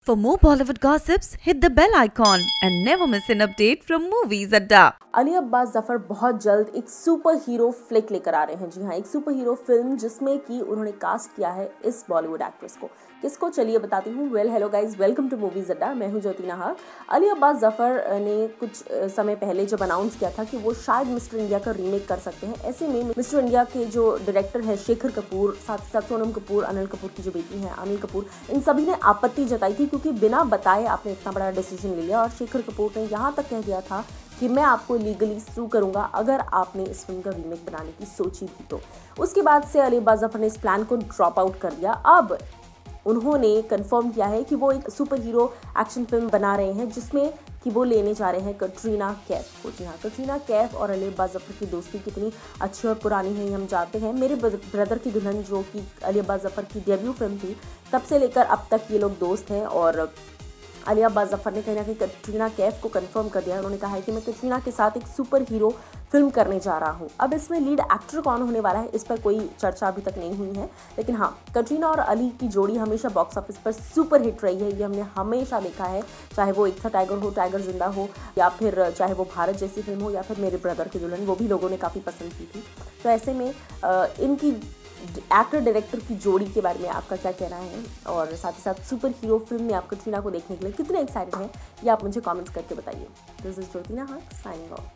For more Bollywood gossips, hit the bell icon and never miss an update from Movies Adda. Ali Abbas Zafar बहुत जल्द एक super hero flick लेकर आ रहे हैं। जी हाँ, एक सुपर हीरो फिल्म जिसमें कि उन्होंने कास्ट किया है इस बॉलीवुड एक्ट्रेस को। किसको, चलिए बताती हूँ। Hello guys, welcome to movies Adda. मैं हूँ ज्योति नाहर। अली अब्बास ज़फर ने कुछ समय पहले जब अनाउंस किया था कि वो शायद मिस्टर इंडिया का रीमेक कर सकते हैं। ऐसे में मिस्टर इंडिया के जो डायरेक्टर है शेखर कपूर, साथ ही साथ सोनम कपूर, अनिल कपूर की जो बेटी है अनिल कपूर, इन सभी ने आपत्ति जताई थी क्योंकि बिना बताए आपने इतना बड़ा डिसीजन ले लिया। और शेखर कपूर ने यहाँ तक कह दिया था कि मैं आपको लीगली सू करूंगा अगर आपने इस फिल्म का रीमेक बनाने की सोची थी तो। उसके बाद से अली अब्बास ज़फर ने इस प्लान को ड्रॉप आउट कर दिया। अब उन्होंने कंफर्म किया है कि वो एक सुपर हीरो एक्शन फिल्म बना रहे हैं जिसमें कि वो लेने जा रहे हैं कटरीना कैफ को। जी हाँ, कटरीना कैफ और अली अब्बास ज़फर की दोस्ती कितनी अच्छी और पुरानी है हम जानते हैं। मेरे ब्रदर की दुल्हन जो कि अली अब्बास ज़फर की डेब्यू फिल्म थी, तब से लेकर अब तक ये लोग दोस्त हैं। और अली अब्बास ज़फर ने कहीं ना कहीं कटरीना कैफ को कंफर्म कर दिया। उन्होंने कहा है कि मैं कटरीना के साथ एक सुपर हीरो फिल्म करने जा रहा हूं। अब इसमें लीड एक्टर कौन होने वाला है इस पर कोई चर्चा अभी तक नहीं हुई है, लेकिन हाँ, कटरीना और अली की जोड़ी हमेशा बॉक्स ऑफिस पर सुपर हिट रही है। ये हमने हमेशा देखा है, चाहे वो एक था टाइगर हो, टाइगर जिंदा हो, या फिर चाहे वो भारत जैसी फिल्म हो, या फिर मेरे ब्रदर की दुल्हन, वो भी लोगों ने काफ़ी पसंद की थी। तो ऐसे में इनकी एक्टर डायरेक्टर की जोड़ी के बारे में आपका क्या कहना है, और साथ ही साथ सुपर हीरो फिल्म में आप कटरीना को देखने के लिए कितने एक्साइटेड हैं, ये आप मुझे कमेंट्स करके बताइए। This is Jyoti Nahar signing of.